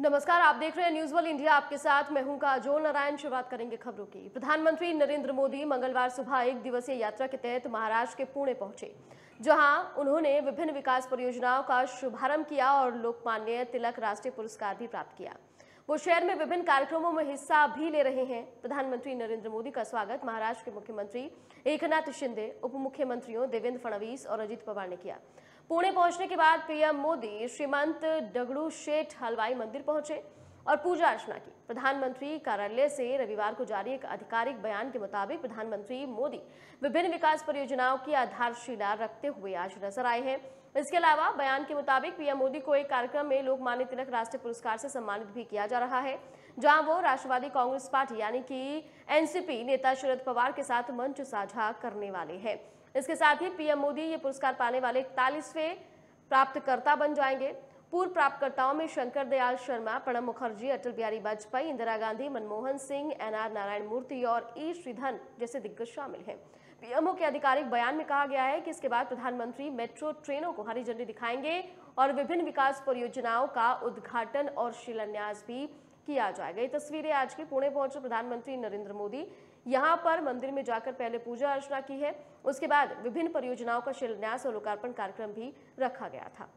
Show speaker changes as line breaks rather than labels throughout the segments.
नमस्कार, आप देख रहे हैं न्यूज वर्ल्ड इंडिया। आपके साथ मैं हूं काजोल नारायण। शुरुआत करेंगे खबरों की। प्रधानमंत्री नरेंद्र मोदी मंगलवार सुबह एक दिवसीय यात्रा के तहत महाराष्ट्र के पुणे पहुंचे, जहां उन्होंने विभिन्न विकास परियोजनाओं का शुभारंभ किया और लोकमान्य तिलक राष्ट्रीय पुरस्कार भी प्राप्त किया। वो शहर में विभिन्न कार्यक्रमों में हिस्सा भी ले रहे हैं। प्रधानमंत्री नरेंद्र मोदी का स्वागत महाराष्ट्र के मुख्यमंत्री एकनाथ शिंदे, उप मुख्यमंत्रियों देवेंद्र फडणवीस और अजित पवार ने किया। पुणे पहुंचने के बाद पीएम मोदी श्रीमंत दगड़ूशेठ हलवाई मंदिर पहुंचे और पूजा अर्चना की। प्रधानमंत्री कार्यालय से रविवार को जारी एक आधिकारिक बयान के मुताबिक प्रधानमंत्री मोदी विभिन्न विकास परियोजनाओं की आधारशिला रखते हुए आज नजर आए हैं। इसके अलावा बयान के मुताबिक पीएम मोदी को एक कार्यक्रम में लोकमान्य तिलक राष्ट्रीय पुरस्कार से सम्मानित भी किया जा रहा है, जहां वो राष्ट्रवादी कांग्रेस पार्टी यानी कि एनसीपी नेता शरद पवार के साथ मंच साझा करने वाले हैं। इसके साथ ही पीएम मोदी ये पुरस्कार पाने वाले 41वें प्राप्तकर्ता बन जाएंगे। पूर्व प्राप्तकर्ताओं में शंकर दयाल शर्मा, प्रणब मुखर्जी, अटल बिहारी वाजपेयी, इंदिरा गांधी, मनमोहन सिंह, एनआर नारायण मूर्ति और ई श्रीधरन जैसे दिग्गज शामिल हैं। पीएमओ के आधिकारिक बयान में कहा गया है कि इसके बाद प्रधानमंत्री मेट्रो ट्रेनों को हरी झंडी दिखाएंगे और विभिन्न विकास परियोजनाओं का उद्घाटन और शिलान्यास भी किया जाएगा। ये तस्वीरें आज के पुणे पहुंचे प्रधानमंत्री नरेंद्र मोदी यहां पर मंदिर में जाकर पहले पूजा अर्चना की है। उसके बाद विभिन्न परियोजनाओं का शिलान्यास और लोकार्पण कार्यक्रम भी रखा गया था।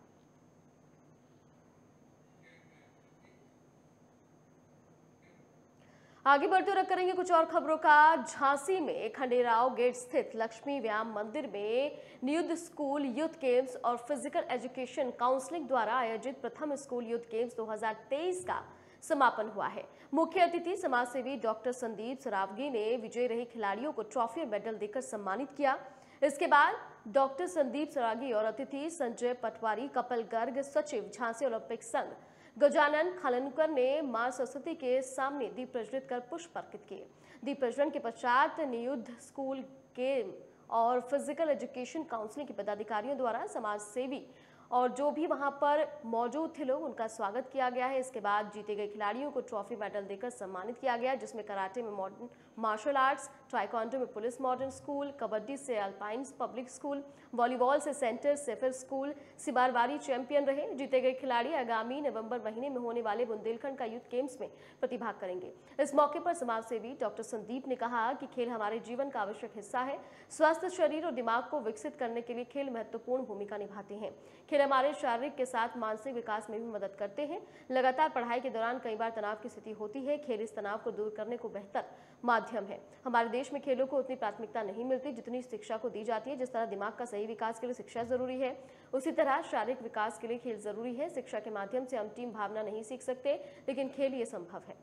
आगे बढ़ते हुए करेंगे कुछ और खबरों का। झांसी में खंडेराव गेट स्थित लक्ष्मी व्यायाम मंदिर में नियुद्ध स्कूल यूथ गेम्स और फिजिकल एजुकेशन काउंसिलिंग द्वारा आयोजित प्रथम स्कूल यूथ गेम्स 2023 का समापन हुआ है। मुख्य अतिथि समाजसेवी डॉक्टर संदीप सरावगी ने विजयी रहे खिलाड़ियों को ट्रॉफी और मेडल देकर सम्मानित किया। इसके बाद डॉक्टर संदीप सरावगी और अतिथि संजय पटवारी, कपिल गर्ग, सचिव झांसी ओलंपिक संघ गजानन खाननकर ने मां सरस्वती के सामने दीप प्रज्वलित कर पुष्प अर्पित किए। दीप प्रज्वलन के पश्चात नियुद्ध स्कूल गेम और फिजिकल एजुकेशन काउंसिलिंग के पदाधिकारियों द्वारा समाज सेवी और जो भी वहां पर मौजूद थे लोग, उनका स्वागत किया गया है। इसके बाद जीते गए खिलाड़ियों को ट्रॉफी मेडल देकर सम्मानित किया गया, जिसमें कराटे में मॉडर्न मार्शल आर्ट्स, टाइक्वांडो में पुलिस मॉडर्न स्कूल, कबड्डी से अल्पाइंस पब्लिक स्कूल, वॉलीबॉल से सेंटर सेफर स्कूल सिबारवारी चैंपियन रहे। जीते गए खिलाड़ी आगामी नवंबर महीने में होने वाले बुंदेलखंड का यूथ गेम्स में प्रतिभाग करेंगे। इस मौके पर समाज सेवी डॉक्टर संदीप ने कहा कि खेल हमारे जीवन का आवश्यक हिस्सा है। स्वस्थ शरीर और दिमाग को विकसित करने के लिए खेल महत्वपूर्ण भूमिका निभाते हैं। खेल हमारे शारीरिक के साथ मानसिक विकास में भी मदद करते हैं। लगातार पढ़ाई के दौरान कई बार तनाव की स्थिति होती है। खेल इस तनाव को दूर करने को बेहतर माध्यम है। हमारे देश में खेलों को उतनी प्राथमिकता नहीं मिलती जितनी शिक्षा को दी जाती है। जिस तरह दिमाग का सही विकास के लिए शिक्षा जरूरी है, उसी तरह शारीरिक विकास के लिए खेल जरूरी है। शिक्षा के माध्यम से हम टीम भावना नहीं सीख सकते, लेकिन खेल ये संभव है।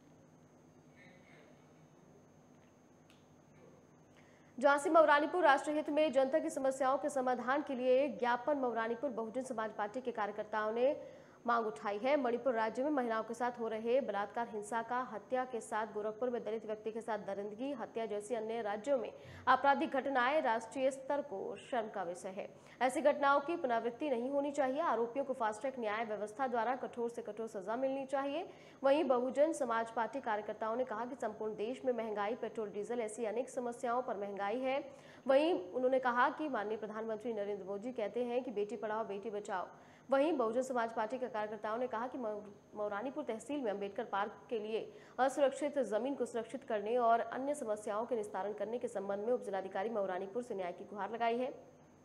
झांसी मऊरानीपुर राष्ट्रीय हित में जनता की समस्याओं के समाधान के लिए ज्ञापन मऊरानीपुर बहुजन समाज पार्टी के कार्यकर्ताओं ने मांग उठाई है। मणिपुर राज्य में महिलाओं के साथ हो रहे बलात्कार, हिंसा का हत्या के साथ गोरखपुर में दलित व्यक्ति के साथ दरिंदगी, हत्या जैसी अन्य राज्यों में आपराधिक घटनाएं राष्ट्रीय स्तर को शर्म का विषय है। ऐसी घटनाओं की पुनरावृत्ति नहीं होनी चाहिए। आरोपियों को फास्ट ट्रैक न्याय व्यवस्था द्वारा कठोर से कठोर सजा मिलनी चाहिए। वहीं बहुजन समाज पार्टी कार्यकर्ताओं ने कहा कि संपूर्ण देश में महंगाई, पेट्रोल डीजल ऐसी अनेक समस्याओं पर महंगाई है। वहीं उन्होंने कहा कि माननीय प्रधानमंत्री नरेंद्र मोदी कहते हैं कि बेटी पढ़ाओ बेटी बचाओ। वहीं बहुजन समाज पार्टी के कार्यकर्ताओं ने कहा कि मऊरानीपुर तहसील में अंबेडकर पार्क के लिए असुरक्षित जमीन को सुरक्षित करने और अन्य समस्याओं के निस्तारण करने के संबंध में उपजिलाधिकारी मऊरानीपुर से न्याय की गुहार लगाई है।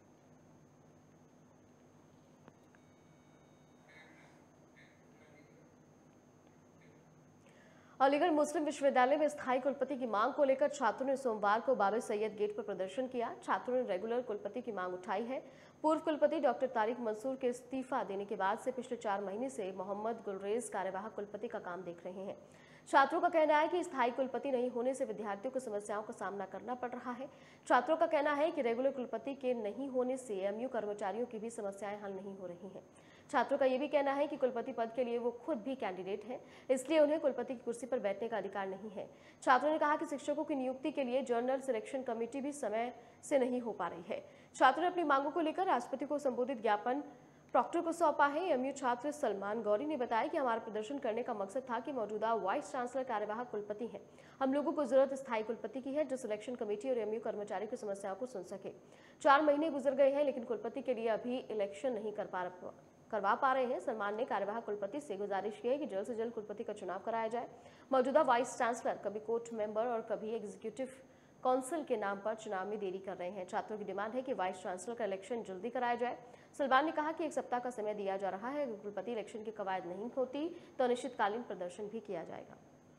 अलीगढ़ मुस्लिम विश्वविद्यालय में स्थायी कुलपति की मांग को लेकर छात्रों ने सोमवार को बाबे सैयद गेट पर प्रदर्शन किया। छात्रों ने रेगुलर कुलपति की मांग उठाई है। पूर्व कुलपति डॉक्टर तारिक मंसूर के इस्तीफा देने के बाद से पिछले 4 महीने से मोहम्मद गुलरेज कार्यवाहक कुलपति का काम देख रहे हैं। छात्रों का कहना है कि स्थायी कुलपति नहीं होने से विद्यार्थियों को समस्याओं का सामना करना पड़ रहा है। छात्रों का कहना है कि रेगुलर कुलपति के नहीं होने से एमयू कर्मचारियों की भी समस्याएं हल नहीं हो रही हैं। छात्रों का यह भी कहना है कि कुलपति पद के लिए वो खुद भी कैंडिडेट हैं, इसलिए उन्हें कुलपति की कुर्सी पर बैठने का अधिकार नहीं है। छात्रों ने कहा कि शिक्षकों की नियुक्ति के लिए जर्नल सिलेक्शन कमेटी भी समय से नहीं हो पा रही है। छात्रों ने अपनी मांगों को लेकर राष्ट्रपति को संबोधित ज्ञापन प्रॉक्टर को सौंपा है। एमयू छात्र सलमान गौरी ने बताया कि हमारा प्रदर्शन करने का मकसद था कि मौजूदा वाइस चांसलर कार्यवाहक कुलपति हैं। हम लोगों को जरूरत स्थायी कुलपति की है जो सिलेक्शन कमेटी और एमयू कर्मचारियों की समस्याओं को सुन सके। 4 महीने गुजर गए हैं, लेकिन कुलपति के लिए अभी इलेक्शन नहीं करवा पा रहे हैं। सलमान ने कार्यवाहक कुलपति से गुजारिश की है कि जल्द से जल्द कुलपति का चुनाव कराया जाए। मौजूदा वाइस चांसलर कभी कोर्ट मेंबर और कभी एग्जीक्यूटिव काउंसिल के नाम पर चुनाव में देरी कर रहे हैं। छात्रों की डिमांड है कि वाइस चांसलर का इलेक्शन जल्दी कराया जाए। सलमान ने कहा कि 1 सप्ताह का समय दिया जा रहा है। अगर कुलपति इलेक्शन की कवायद नहीं होती तो अनिश्चितकालीन प्रदर्शन भी किया जाएगा।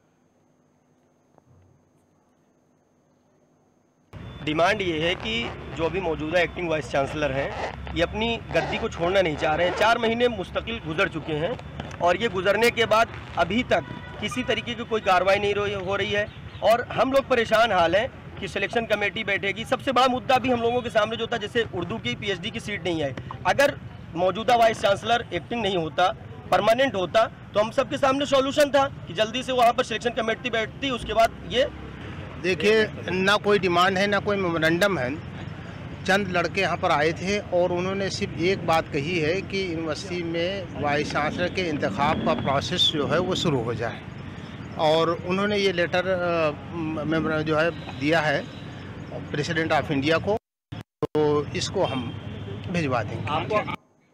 डिमांड ये है कि जो अभी मौजूदा एक्टिंग वाइस चांसलर हैं, ये अपनी गद्दी को छोड़ना नहीं चाह रहे हैं। 4 महीने मुस्तकिल गुजर चुके हैं और ये गुजरने के बाद अभी तक किसी तरीके की कोई कार्रवाई नहीं हो रही है और हम लोग परेशान हाल हैं कि सिलेक्शन कमेटी बैठेगी। सबसे बड़ा मुद्दा भी हम लोगों के सामने जो था, जैसे उर्दू की पीएचडी की सीट नहीं है, अगर मौजूदा वाइस चांसलर एक्टिंग नहीं होता, परमानेंट होता, तो हम सबके सामने सॉल्यूशन था कि जल्दी से वहाँ पर सिलेक्शन कमेटी बैठती। उसके बाद ये
देखिए, ना कोई डिमांड है ना कोई मेमोरेंडम है। चंद लड़के यहाँ पर आए थे और उन्होंने सिर्फ एक बात कही है कि यूनिवर्सिटी में वाइस चांसलर के इंतखाब का प्रोसेस जो है वो शुरू हो जाए और उन्होंने ये लेटर जो है दिया है प्रेसिडेंट ऑफ इंडिया को, तो इसको हम भिजवा देंगे।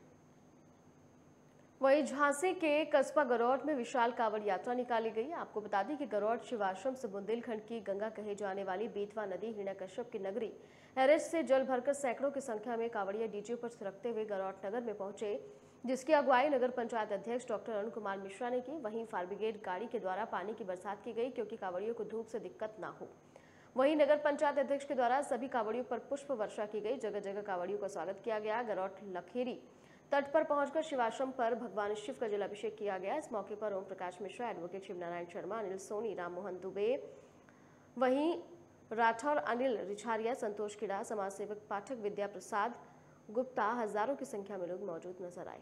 वहीं झांसी के कस्बा गरौट में विशाल कांवड़ यात्रा निकाली गई। आपको बता दें कि गरौट शिवाश्रम से बुंदेलखंड की गंगा कहे जाने वाली बेतवा नदी हिरण्यकश्यप की नगरी एरेज से जल भरकर सैकड़ों की संख्या में कांवड़िया डीजे पर थिरकते हुए गरौट नगर में पहुंचे, जिसकी अगुवाई नगर पंचायत अध्यक्ष डॉक्टर अरुण कुमार मिश्रा ने की। वहीं फायर ब्रिगेड गाड़ी के द्वारा पानी की बरसात की गई क्योंकि कांवड़ियों को धूप से दिक्कत न हो। वहीं नगर पंचायत अध्यक्ष के द्वारा सभी कांवड़ियों पर पुष्प वर्षा की गई। जगह जगह कांवड़ियों का स्वागत किया गया। गरौट लखेरी तट पर पहुंचकर शिवाश्रम पर भगवान शिव का जलाभिषेक किया गया। इस मौके पर ओम प्रकाश मिश्रा, एडवोकेट शिवनारायण शर्मा, अनिल सोनी, राम मोहन दुबे, वहीं राठौर अनिल रिछारिया, संतोष किड़ा, समाजसेवक पाठक विद्या प्रसाद गुप्ता हजारों की संख्या में लोग मौजूद नजर आए।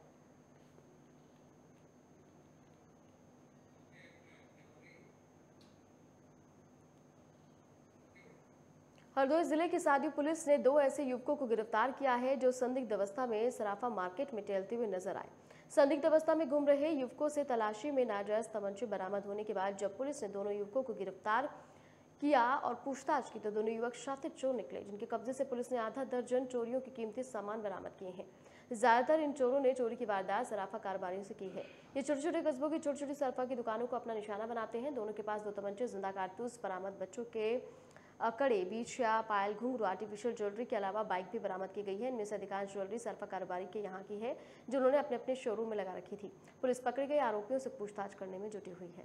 हरदोई जिले की सादी पुलिस ने 2 ऐसे युवकों को गिरफ्तार किया है जो संदिग्ध अवस्था में सराफा मार्केट में टहलते हुए नजर आए। संदिग्ध अवस्था में घूम रहे युवकों से तलाशी में नाजायज तमंचे बरामद होने के बाद जब पुलिस ने दोनों युवकों को गिरफ्तार किया और पूछताछ की तो दोनों युवक शातिर चोर निकले, जिनके कब्जे से पुलिस ने आधा दर्जन चोरियों के कीमती सामान बरामद किए हैं। ज्यादातर इन चोरों ने चोरी की वारदात सराफा कारोबारियों से की है। ये छोटे छोटे कस्बों की छोटी छोटी सराफा की दुकानों को अपना निशाना बनाते हैं। दोनों के पास 2 तमंचे, जिंदा कारतूस बरामद, बच्चों के कड़े, बीछिया, पायल, घुंघरू, आर्टिफिशियल ज्वेलरी के अलावा बाइक भी बरामद की गई है। इनमें से अधिकांश ज्वेलरी सराफा कारोबारी के यहाँ की है, जिन्होंने अपने अपने शोरूम में लगा रखी थी। पुलिस पकड़े गए आरोपियों से पूछताछ करने में जुटी हुई है।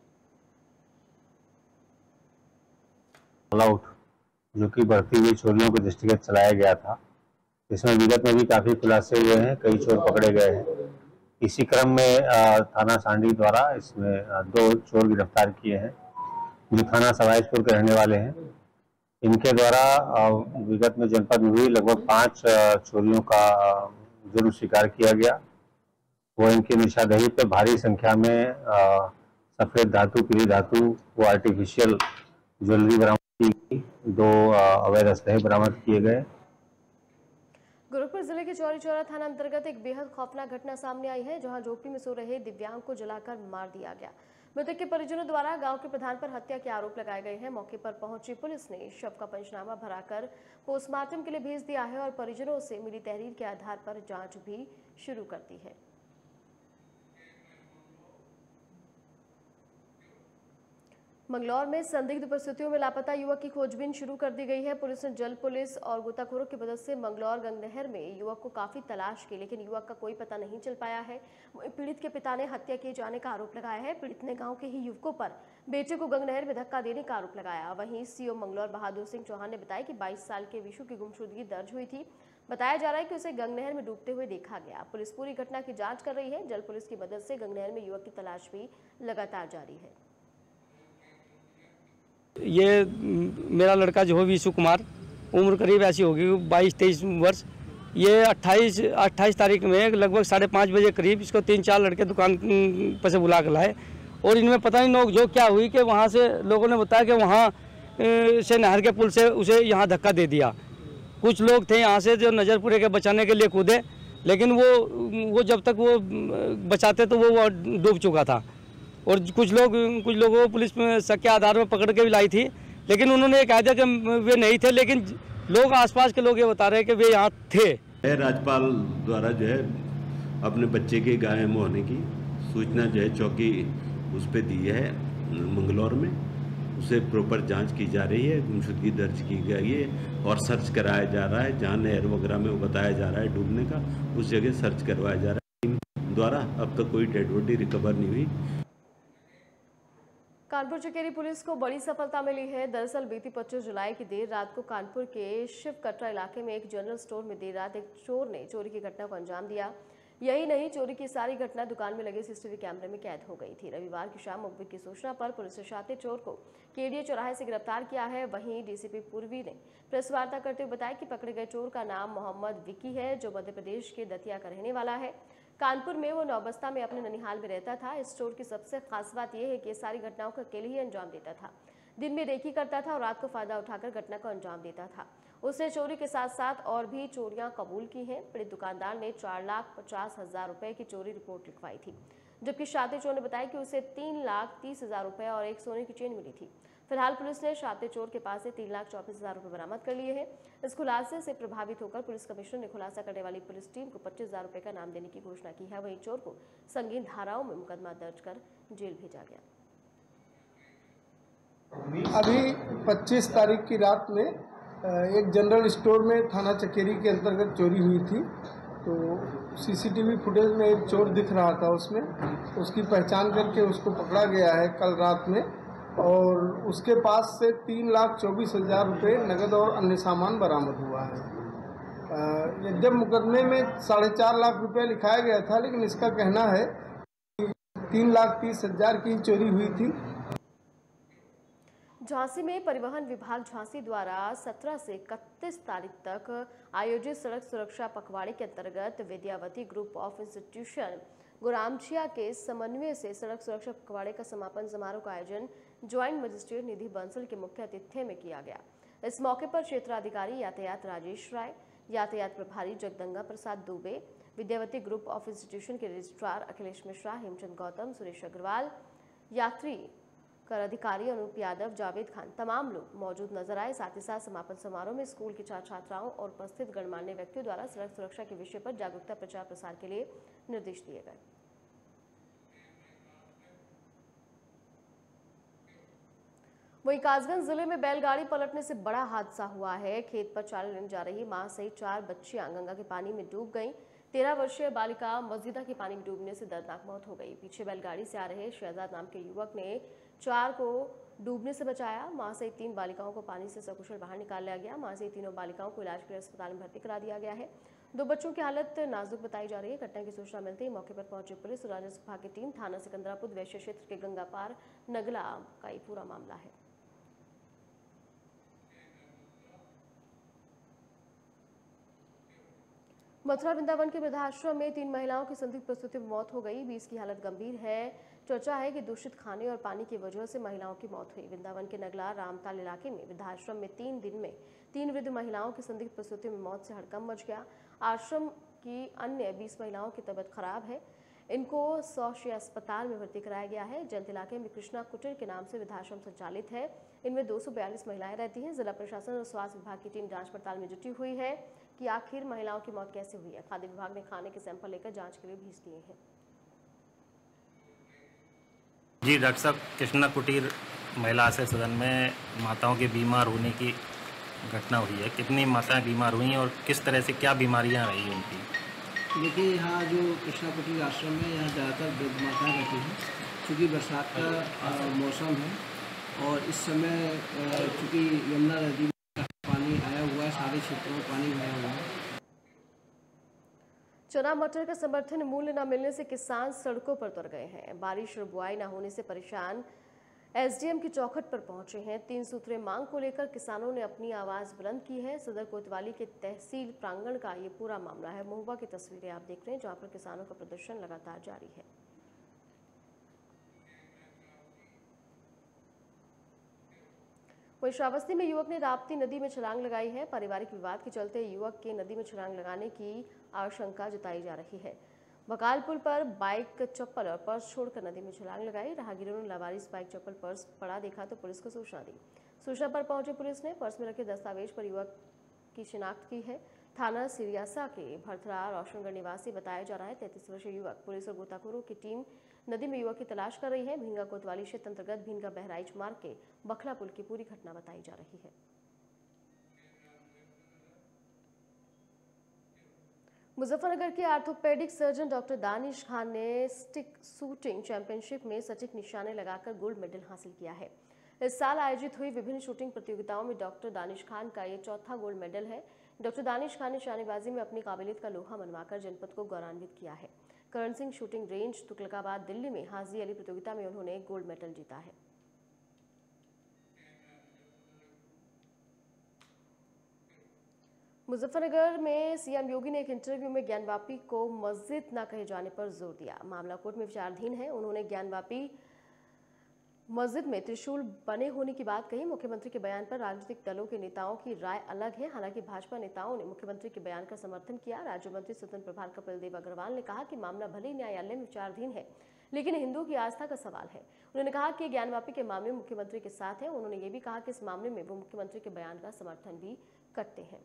ऑलआउट जो कि बढ़ती हुई चोरियों के दृष्टिगत चलाया गया था, इसमें विगत में भी काफी खुलासे हुए हैं, कई चोर पकड़े गए हैं। इसी क्रम में थाना सांडी द्वारा इसमें 2 चोर गिरफ्तार किए हैं जो थाना सवाईजपुर के रहने वाले हैं। इनके द्वारा विगत में जनपद में हुई लगभग 5 चोरियों का जुर्म स्वीकार किया गया। वो इनकी निशादही पे भारी संख्या में सफेद धातु, पीली धातु, वो आर्टिफिशियल ज्वेलरी बरामद की गई। 2 अवैध असलहे बरामद किए गए।
गोरखपुर जिले के चौरी चौरा थाना अंतर्गत एक बेहद खौफनाक घटना सामने आई है, जहां झोपड़ी में सो रहे दिव्यांग को जलाकर मार दिया गया। मृतक के परिजनों द्वारा गांव के प्रधान पर हत्या के आरोप लगाए गए हैं। मौके पर पहुंची पुलिस ने शव का पंचनामा भराकर पोस्टमार्टम के लिए भेज दिया है और परिजनों से मिली तहरीर के आधार पर जांच भी शुरू कर दी है। मंगलौर में संदिग्ध परिस्थितियों में लापता युवक की खोजबीन शुरू कर दी गई है। पुलिस ने जल पुलिस और गोताखोरों की मदद से मंगलौर गंगनहर में युवक को काफी तलाश की, लेकिन युवक का कोई पता नहीं चल पाया है। पीड़ित के पिता ने हत्या किए जाने का आरोप लगाया है। पीड़ित ने गांव के ही युवकों पर बेटे को गंगनहर में धक्का देने का आरोप लगाया। वहीं सीओ मंगलौर बहादुर सिंह चौहान ने बताया कि 22 साल के विशु की गुमशुदगी दर्ज हुई थी। बताया जा रहा है कि उसे गंगनहर में डूबते हुए देखा गया। पुलिस पूरी घटना की जाँच कर रही है। जल पुलिस की मदद से गंगनहर में युवक की तलाश भी लगातार जारी है।
ये मेरा लड़का जो है विशु कुमार, उम्र करीब ऐसी होगी 22-23 वर्ष। ये 28 तारीख में लगभग 5:30 बजे करीब इसको 3-4 लड़के दुकान पर से बुला कर लाए और इनमें पता नहीं नोक जो क्या हुई कि वहाँ से लोगों ने बताया कि वहाँ से नहर के पुल से उसे यहाँ धक्का दे दिया। कुछ लोग थे यहाँ से जो नज़रपुरे के बचाने के लिए कूदे, लेकिन वो जब तक वो बचाते तो वो डूब चुका था। और कुछ लोगों को पुलिस में शक के आधार में पकड़ के भी लाई थी, लेकिन उन्होंने ये कहा था कि वे नहीं थे, लेकिन लोग आसपास के लोग ये बता रहे हैं कि वे यहाँ थे।
राज्यपाल द्वारा जो है अपने बच्चे के गायब होने की सूचना जो है चौकी उस पर दी है मंगलौर में। उसे प्रॉपर जांच की जा रही है, गुमशुदगी दर्ज की गई है और सर्च कराया जा रहा है। जहाँ नहर वगैरह में वो बताया जा रहा है डूबने का, उस जगह सर्च करवाया जा रहा है टीम द्वारा। अब तक कोई डेड बॉडी रिकवर नहीं हुई।
कानपुर चकेरी पुलिस को बड़ी सफलता मिली है। दरअसल बीती 25 जुलाई की देर रात को कानपुर के शिव कटरा इलाके में एक जनरल स्टोर में देर रात एक चोर ने चोरी की घटना को अंजाम दिया। यही नहीं, चोरी की सारी घटना दुकान में लगे सीसीटीवी कैमरे में कैद हो गई थी। रविवार की शाम मुखबिर की सूचना पर पुलिस ने शातिर चोर को केडीए चौराहे से गिरफ्तार किया है। वहीं डीसीपी पूर्वी ने प्रेस वार्ता करते हुए बताया कि पकड़े गए चोर का नाम मोहम्मद विकी है, जो मध्य प्रदेश के दतिया का रहने वाला है। कानपुर में वो नौबस्ता में अपने ननिहाल में रहता था। इस चोर की सबसे खास बात यह है कि ये सारी घटनाओं को अकेले ही अंजाम देता था। दिन में रेकी करता था और रात को फायदा उठाकर घटना को अंजाम देता था। उसने चोरी के साथ साथ और भी चोरियां कबूल की हैं। पीड़ित दुकानदार ने 4,50,000 रुपए की चोरी रिपोर्ट लिखवाई थी, जबकि शातिर चोर ने बताया कि उसे 3,30,000 रुपए और एक सोने की चेन मिली थी। फिलहाल पुलिस ने शातिर चोर के पास से 3,24,000 रुपए बरामद कर लिए हैं। इस खुलासे से प्रभावित होकर पुलिस कमिश्नर ने खुलासा करने वाली पुलिस टीम को 25,000 रुपए का नाम देने की घोषणा की है। वहीं चोर को संगीन धाराओं में मुकदमा दर्ज कर जेल भेजा गया।
अभी 25 तारीख की रात में एक जनरल स्टोर में थाना चकेरी के अंतर्गत चोरी हुई थी। तो सीसीटीवी फुटेज में एक चोर दिख रहा था, उसमें उसकी पहचान करके उसको पकड़ा गया है कल रात में, और उसके पास से 3,24,000 रुपये नकद और अन्य सामान बरामद हुआ है। यद्यप मुकदमे में 4.5 लाख रुपये लिखाया गया था, लेकिन इसका कहना है कि 3,30,000 की चोरी हुई थी।
झांसी में परिवहन विभाग झांसी द्वारा 17 से 31 तारीख तक आयोजित सड़क सुरक्षा पखवाड़े के अंतर्गत Vidyavati group of institution Guramchhiya के समन्वय से सड़क सुरक्षा पखवाड़े का समापन समारोह का आयोजन ज्वाइंट मजिस्ट्रेट निधि बंसल के मुख्य आतिथ्य में किया गया। इस मौके पर क्षेत्राधिकारी यातायात राजेश राय, यातायात प्रभारी Jagdanga Prasad Dubey, Vidyavati group of institution के रजिस्ट्रार अखिलेश मिश्रा, हेमचंद गौतम, सुरेश अग्रवाल, यात्री कर अधिकारी अनूप यादव, जावेद खान तमाम लोग मौजूद नजर आए। साथ ही साथ समापन समारोह में स्कूल की 4 छात्राओं और उपस्थित गणमान्य व्यक्तियों द्वारा सड़क सुरक्षा के विषय पर जागरूकता प्रचार प्रसार के लिए निर्देश दिए गए। वहीं कासगंज जिले में बैलगाड़ी पलटने से बड़ा हादसा हुआ है। खेत पर चारा लेने जा रही मां सहित 4 बच्चियां गंगा के पानी में डूब गईं। 13 वर्षीय बालिका मस्जिदा के पानी में डूबने से दर्दनाक मौत हो गई। पीछे बैलगाड़ी से आ रहे शहजाद नाम के युवक ने 4 को डूबने से बचाया। मां सहित 3 बालिकाओं को पानी से सकुशल बाहर निकाल लिया गया। मां सहित तीनों बालिकाओं को इलाज के लिए अस्पताल में भर्ती करा दिया गया है। 2 बच्चों की हालत नाजुक बताई जा रही है। घटना की सूचना मिलते ही मौके पर पहुंची पुलिस और राजस्व विभाग की टीम थाना सिकंदरापुर वैश्य क्षेत्र के गंगापार नगला का ये पूरा मामला है। मथुरा वृंदावन के वृद्धाश्रम में 3 महिलाओं की संदिग्ध प्रसूति में मौत हो गई। 20 की हालत गंभीर है। चर्चा है कि दूषित खाने और पानी की वजह से महिलाओं की मौत हुई। वृंदावन के नगला रामताल इलाके में वृद्धाश्रम में 3 दिन में 3 वृद्ध महिलाओं की संदिग्ध प्रसूति में मौत से हड़कंप मच गया। आश्रम की अन्य 20 महिलाओं की तबीयत खराब है। इनको सौशी अस्पताल में भर्ती कराया गया है। जंत इलाके में कृष्णा कुटीर के नाम से वृद्धाश्रम संचालित है। इनमें 242 महिलाएं रहती हैं। जिला प्रशासन और स्वास्थ्य विभाग की टीम जांच पड़ताल में जुटी हुई है कि आखिर महिलाओं की मौत कैसे हुई है। खाद्य विभाग ने खाने के सैंपल लेकर जांच के लिए भेज दिए हैं।
जी डॉक्टर साहब, कृष्णा कुटीर महिला आश्रय सदन में माताओं के बीमार होने की घटना हुई है। कितनी माताएं बीमार हुई और किस तरह से क्या बीमारियां रही उनकी?
देखिए, यहाँ जो कृष्णा कुटीर आश्रम है, यहाँ ज़्यादातर वृद्ध माताएँ रहती हैं। चूँकि बरसात का मौसम है और इस समय चूँकि यमुना नदी में पानी आया हुआ है, सारे क्षेत्रों में पानी भरा हुआ है।
चना मटर का समर्थन मूल्य न मिलने से किसान सड़कों पर उतर गए हैं। बारिश और बुआई न होने से परेशान एसडीएम की चौखट पर पहुंचे हैं। 3 सूत्रीय मांग को लेकर किसानों ने अपनी आवाज बुलंद की है। सदर कोतवाली के तहसील प्रांगण का ये पूरा मामला है। महुआ की तस्वीरें आप देख रहे हैं, जहां पर किसानों का प्रदर्शन लगातार जारी है। वहीं श्रावस्ती में युवक ने राप्ती नदी में छलांग लगाई है। पारिवारिक विवाद के चलते युवक के नदी में छलांग लगाने की आशंका जताई जा रही है। बकाल पुल पर बाइक, चप्पल और पर्स छोड़कर नदी में छलांग लगाई। राहगीरों ने लावारिस बाइक, चप्पल, पर्स पड़ा देखा तो पुलिस को सूचना दी। सूचना पर पहुंची पुलिस ने पर्स में रखे दस्तावेज पर युवक की शिनाख्त की है। थाना सिरियासा के भरथरा रोशनगढ़ निवासी बताया जा रहा है। 33 वर्षीय युवक पुलिस और गोताखोरों की टीम नदी में युवक की तलाश कर रही है। भींगा कोतवाली क्षेत्र अंतर्गत भींगा बहराइच मार्ग के बखला पुल की पूरी घटना बताई जा रही है। मुजफ्फरनगर के orthopaedic surgeon doctor Danish Khan ने स्टिक शूटिंग चैंपियनशिप में सटीक निशाने लगाकर गोल्ड मेडल हासिल किया है। इस साल आयोजित हुई विभिन्न शूटिंग प्रतियोगिताओं में डॉक्टर दानिश खान का ये चौथा गोल्ड मेडल है। डॉक्टर दानिश खान ने निशानेबाजी में अपनी काबिलियत का लोहा मनवाकर जनपद को गौरवान्वित किया है। करण सिंह शूटिंग रेंज तुगलकाबाद दिल्ली में हाजी अली प्रतियोगिता में उन्होंने गोल्ड मेडल जीता है। मुजफ्फरनगर में सीएम योगी ने एक इंटरव्यू में ज्ञानवापी को मस्जिद न कहे जाने पर जोर दिया। मामला कोर्ट में विचाराधीन है। उन्होंने ज्ञानवापी मस्जिद में त्रिशूल बने होने की बात कही। मुख्यमंत्री के बयान पर राजनीतिक दलों के नेताओं की राय अलग है। हालांकि भाजपा नेताओं ने मुख्यमंत्री के बयान का समर्थन किया। राज्य मंत्री स्वतंत्र प्रभार कपिल देव अग्रवाल ने कहा कि मामला भले ही न्यायालय में विचाराधीन है, लेकिन हिंदुओं की आस्था का सवाल है। उन्होंने कहा कि ज्ञानवापी के मामले में मुख्यमंत्री के साथ है। उन्होंने ये भी कहा कि इस मामले में वो मुख्यमंत्री के बयान का समर्थन भी करते हैं।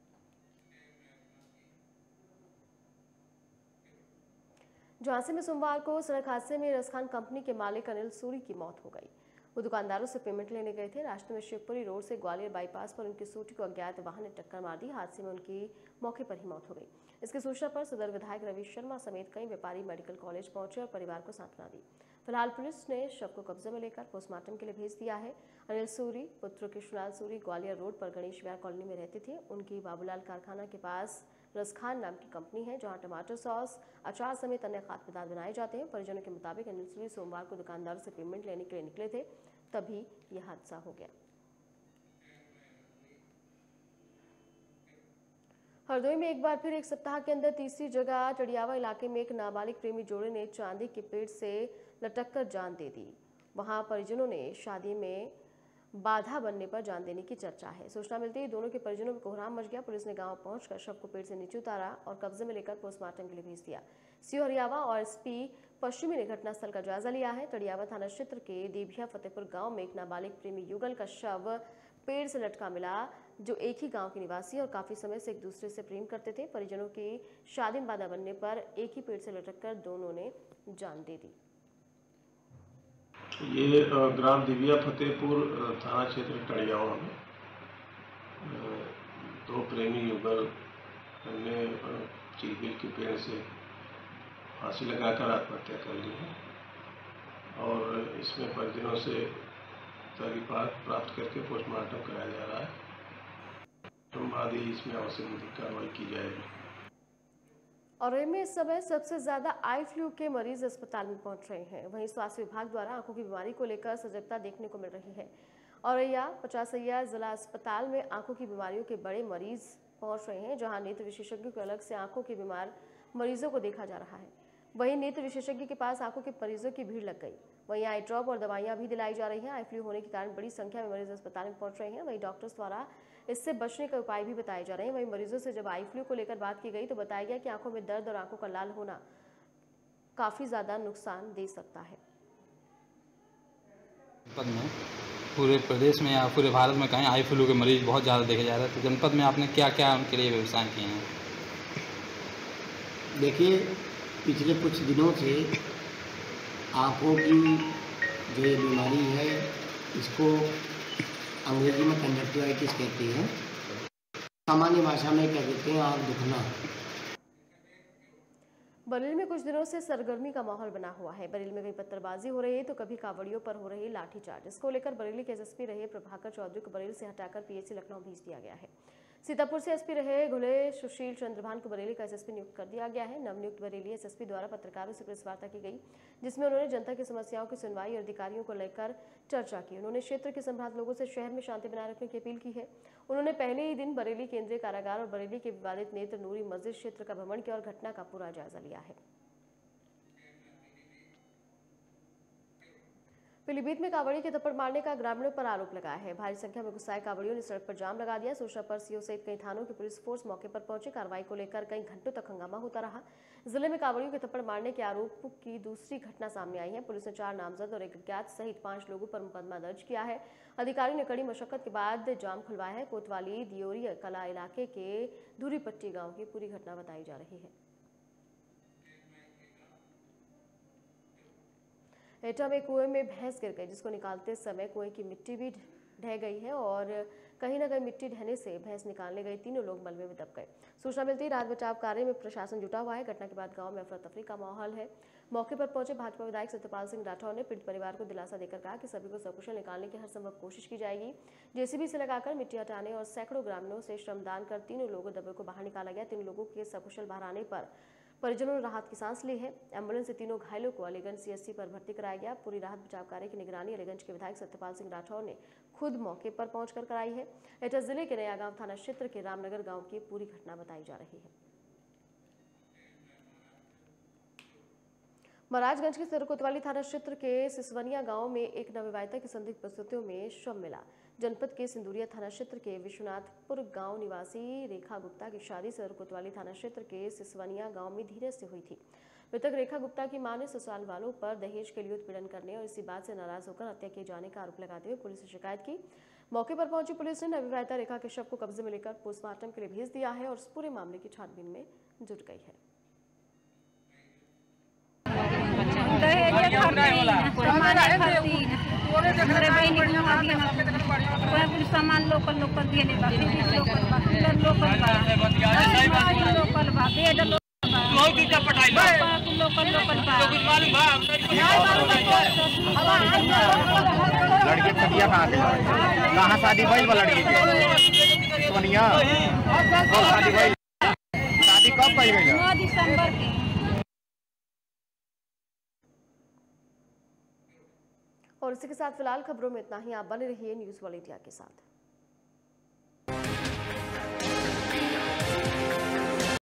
झांसी में सोमवार को सड़क हादसे में रसखान कंपनी के मालिक अनिल सूरी की मौत हो गई। वो दुकानदारों से पेमेंट लेने गए थे। रास्ते में शिवपुरी रोड से ग्वालियर बाईपास पर उनकी स्कूटी को अज्ञात वाहन ने टक्कर मार दी। हादसे में उनकी मौके पर ही मौत हो गई। इसकी सूचना पर सदर विधायक रवि शर्मा समेत कई व्यापारी मेडिकल कॉलेज पहुंचे और परिवार को सांत्वना दी। फिलहाल पुलिस ने शव को कब्जे में लेकर पोस्टमार्टम के लिए भेज दिया है। अनिल सूरी पुत्र कृष्णलाल सूरी ग्वालियर रोड पर गणेश विहार कॉलोनी में रहते थे। उनकी बाबूलाल कारखाना के पास रसखान नाम की कंपनी है, जहां टमाटर सॉस, अचार समेत अन्य खाद्य पदार्थ बनाए जाते हैं। परिजनों के मुताबिक अनिल सूरी सोमवार को दुकानदार से पेमेंट लेने के लिए निकले थे, तभी यह हादसा हो गया। हरदोई में एक बार फिर एक सप्ताह के अंदर तीसरी जगह टडियावा इलाके में एक नाबालिग प्रेमी जोड़े ने चांदी के पेड़ से लटककर जान दे दी। वहां परिजनों ने शादी में बाधा बनने पर जान देने की चर्चा है। सूचना मिलते ही दोनों के परिजनों में कोहराम मच गया। पुलिस ने गांव पहुंचकर शव को पेड़ से नीचे उतारा और कब्जे में लेकर पोस्टमार्टम के लिए भेज दिया। सीओ हरियावा और एसपी पश्चिमी ने घटनास्थल का जायजा लिया है। टडियावा थाना क्षेत्र के देभिया फतेहपुर गांव में एक नाबालिग प्रेमी युगल का शव पेड़ से लटका मिला, जो एक ही गांव के निवासी और काफी समय से एक दूसरे से प्रेम करते थे। परिजनों की शादी में बाधा बनने पर एक ही पेड़ से लटककर दोनों ने जान दे दी।
ये ग्राम दिव्या फतेहपुर थाना क्षेत्र टडियावा में दो प्रेमी युगल ने चीबील के पेड़ से फांसी लगाकर आत्महत्या कर ली है और इसमें परिजनों से तहरीपात प्राप्त करके पोस्टमार्टम कराया जा रहा है। बाद ही इसमें आवश्यक कार्रवाई की जाएगी।
और में इस समय सबसे ज्यादा आई फ्लू के मरीज अस्पताल में पहुंच रहे हैं। वहीं स्वास्थ्य विभाग द्वारा आंखों की बीमारी को लेकर सजगता देखने को मिल रही है। औरैया 50 जिला अस्पताल में आंखों की बीमारियों के बड़े मरीज पहुंच रहे हैं, जहां नेत्र विशेषज्ञों के अलग से आंखों के बीमार मरीजों को देखा जा रहा है। वहीं नेत्र विशेषज्ञ के पास आंखों के मरीजों की भीड़ लग गई। वहीं आई ड्रॉप और दवाइयां भी दिलाई जा रही हैं। आई फ्लू होने के कारण बड़ी संख्या में मरीज अस्पताल में पहुंच रहे हैं। वहीं डॉक्टर्स द्वारा इससे बचने का उपाय भी बताए जा रहे हैं। वहीं मरीजों से जब आई फ्लू को लेकर बात की गई तो बताया गया कि आंखों में दर्द और आंखों का लाल होना काफी ज्यादा नुकसान दे सकता है।
जनपद में पूरे प्रदेश में या पूरे भारत में कहीं आई फ्लू के मरीज बहुत ज़्यादा देखे जा रहे हैं, तो जनपद में आपने क्या क्या उनके लिए व्यवस्थाएं की हैं?
देखिए, पिछले कुछ दिनों से आँखों की जो ये बीमारी है, इसको अंग्रेजी में कंजक्टिवाइटिस कहते हैं, सामान्य भाषा में क्या कहते हैं, आँख दुखना।
बरेली में कुछ दिनों से सरगर्मी का माहौल बना हुआ है। बरेली में कहीं पत्थरबाजी हो रही है तो कभी कावड़ियों पर हो रही लाठीचार्ज। इसको लेकर बरेली के एसएसपी रहे प्रभाकर चौधरी को बरेली से हटाकर पीएचसी लखनऊ भेज दिया गया है। सीतापुर से एसपी रहे घुले सुशील चंद्रभान को बरेली का एसएसपी नियुक्त कर दिया गया है। नवनियुक्त बरेली एसएसपी द्वारा पत्रकारों से प्रेस वार्ता की गई, जिसमें उन्होंने जनता की समस्याओं की सुनवाई और अधिकारियों को लेकर चर्चा की। उन्होंने क्षेत्र के संभ्रांत लोगों से शहर में शांति बनाए रखने की अपील की है। उन्होंने पहले ही दिन बरेली केंद्रीय कारागार और बरेली के विवादित नेत्र नूरी मस्जिद क्षेत्र का भ्रमण किया और घटना का पूरा जायजा लिया है। पीलीभीत में कांवड़ी के थप्पड़ मारने का ग्रामीणों पर आरोप लगाया है। भारी संख्या में गुस्साए कांवड़ियों ने सड़क पर जाम लगा दिया। सूचना पर सीओ सहित कई थानों की पुलिस फोर्स मौके पर पहुंची। कार्रवाई को लेकर कई घंटों तक हंगामा होता रहा। जिले में कांवड़ियों के थप्पड़ मारने के आरोप की दूसरी घटना सामने आई है। पुलिस ने 4 नामजद और एक अज्ञात सहित 5 लोगों पर मुकदमा दर्ज किया है। अधिकारियों ने कड़ी मशक्कत के बाद जाम खुलवाया है। कोतवाली दियोरी कला इलाके के धुरीपट्टी गांव की पूरी घटना बताई जा रही है। एटा में कुएं में भैंस गिर गई, जिसको निकालते समय कुएं की मिट्टी भी ढह गई है और कहीं न कहीं मिट्टी ढहने से भैंस निकालने गए तीनों लोग मलबे में दब गए। सूचना मिलती ही राहत बचाव कार्य में प्रशासन जुटा हुआ है। घटना के बाद गांव में अफरा तफरी का माहौल है। मौके पर पहुंचे भाजपा विधायक सत्यपाल सिंह राठौर ने पीड़ित परिवार को दिलासा देकर कहा कि सभी को सकुशल निकालने की हर संभव कोशिश की जाएगी। जेसीबी से लगाकर मिट्टी हटाने और सैकड़ों ग्रामीणों से श्रमदान कर तीनों लोगों दबे को बाहर निकाला गया। तीनों लोगों के सकुशल बाहर आने पर परिजनों ने राहत की सांस ली है। एम्बुलेंस से तीनों घायलों को अलीगंज सीएचसी पर भर्ती कराया गया। पूरी राहत बचाव कार्य की निगरानी अलीगंज के विधायक सत्यपाल सिंह राठौर ने खुद मौके पर पहुंचकर कराई है। एटा जिले के नया गांव थाना क्षेत्र के रामनगर गांव की पूरी घटना बताई जा रही है। महाराजगंज के सदर कोतवाली थाना क्षेत्र के सिसवनिया गांव में एक नवविवाहिता की संदिग्ध परिस्थितियों में शव मिला। जनपद के सिंदूरिया थाना क्षेत्र के विश्वनाथपुर गांव निवासी रेखा गुप्ता की शादी सदर कोतवाली थाना क्षेत्र के सिसवनिया गांव में धीरज से हुई थी। मृतक रेखा गुप्ता की मां ने ससुराल वालों पर दहेज के लिए उत्पीड़न करने और इसी बात से नाराज होकर हत्या किए जाने का आरोप लगाते हुए पुलिस से शिकायत की। मौके पर पहुंची पुलिस ने नवविवाहिता रेखा के शव को कब्जे में लेकर पोस्टमार्टम के लिए भेज दिया है और इस पूरे मामले की छानबीन में जुट गई है।
सामान लोकल दिए
लड़की कटिया कहाँ शादी भइल बा लड़की सोनिया शादी भइल शादी कब भइल 9 दिसंबर के।
और इसी के साथ फिलहाल खबरों में इतना ही। आप बने रहिए न्यूज़ वर्ल्ड इंडिया के साथ।